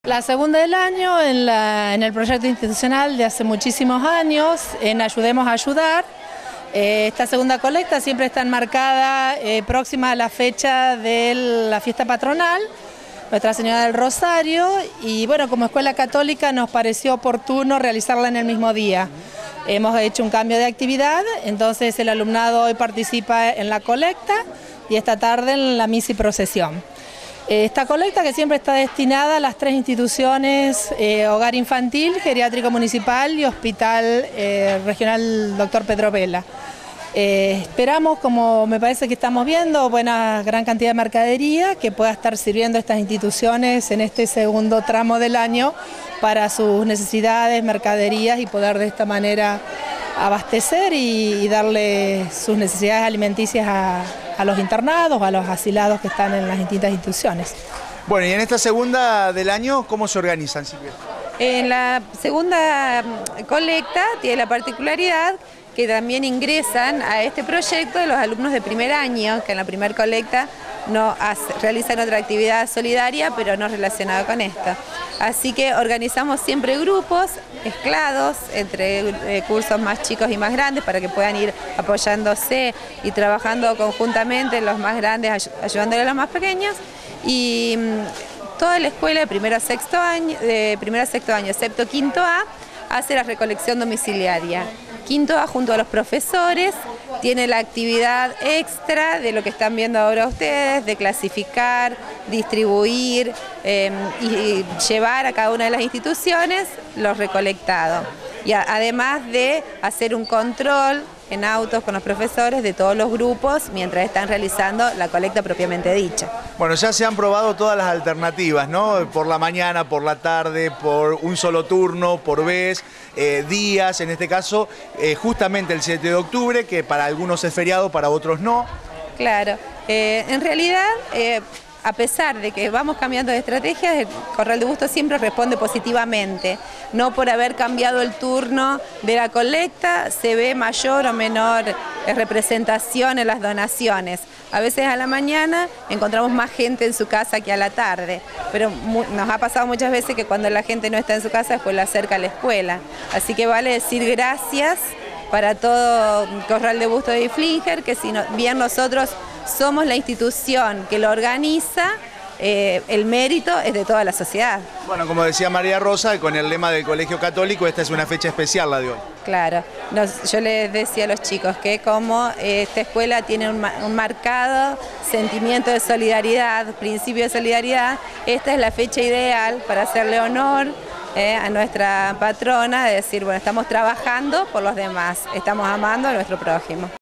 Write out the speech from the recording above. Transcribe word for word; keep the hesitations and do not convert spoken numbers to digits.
La segunda del año en, la, en el proyecto institucional de hace muchísimos años, en Ayudemos a Ayudar. Eh, esta segunda colecta siempre está enmarcada eh, próxima a la fecha de la fiesta patronal, Nuestra Señora del Rosario, y bueno, como escuela católica nos pareció oportuno realizarla en el mismo día. Hemos hecho un cambio de actividad, entonces el alumnado hoy participa en la colecta y esta tarde en la misa y procesión. Esta colecta que siempre está destinada a las tres instituciones, eh, Hogar Infantil, Geriátrico Municipal y Hospital eh, Regional Doctor Pedro Vela. Eh, esperamos, como me parece que estamos viendo, buena gran cantidad de mercadería que pueda estar sirviendo a estas instituciones en este segundo tramo del año para sus necesidades, mercaderías y poder de esta manera abastecer y, y darle sus necesidades alimenticias a, a los internados, a los asilados que están en las distintas instituciones. Bueno, y en esta segunda del año, ¿cómo se organizan, Silvia? En la segunda colecta tiene la particularidad que también ingresan a este proyecto de los alumnos de primer año, que en la primera colecta no hace, realizan otra actividad solidaria, pero no relacionada con esto. Así que organizamos siempre grupos mezclados entre eh, cursos más chicos y más grandes para que puedan ir apoyándose y trabajando conjuntamente los más grandes, ay ayudándole a los más pequeños. Y mmm, toda la escuela de primero a sexto año, de primero a sexto año, excepto quinto A, hace la recolección domiciliaria. Quinto A, junto a los profesores, tiene la actividad extra de lo que están viendo ahora ustedes, de clasificar, distribuir eh, y llevar a cada una de las instituciones los recolectados. Y a, además de hacer un control en autos con los profesores de todos los grupos mientras están realizando la colecta propiamente dicha. Bueno, ya se han probado todas las alternativas, ¿no? Por la mañana, por la tarde, por un solo turno, por vez, eh, días, en este caso, eh, justamente el siete de octubre, que para algunos es feriado, para otros no. Claro, eh, en realidad, eh, a pesar de que vamos cambiando de estrategia, el Corral de Bustos siempre responde positivamente. No por haber cambiado el turno de la colecta se ve mayor o menor representación en las donaciones. A veces a la mañana encontramos más gente en su casa que a la tarde, pero nos ha pasado muchas veces que cuando la gente no está en su casa, después la acerca a la escuela. Así que vale decir gracias para todo Corral de Bustos de Iflinger, que si no, bien nosotros somos la institución que lo organiza, eh, el mérito es de toda la sociedad. Bueno, como decía María Rosa, con el lema del Colegio Católico, esta es una fecha especial, la de hoy. Claro, Nos, yo les decía a los chicos que como eh, esta escuela tiene un, un marcado sentimiento de solidaridad, principio de solidaridad, esta es la fecha ideal para hacerle honor Eh, a nuestra patrona, de decir, bueno, estamos trabajando por los demás, estamos amando a nuestro prójimo.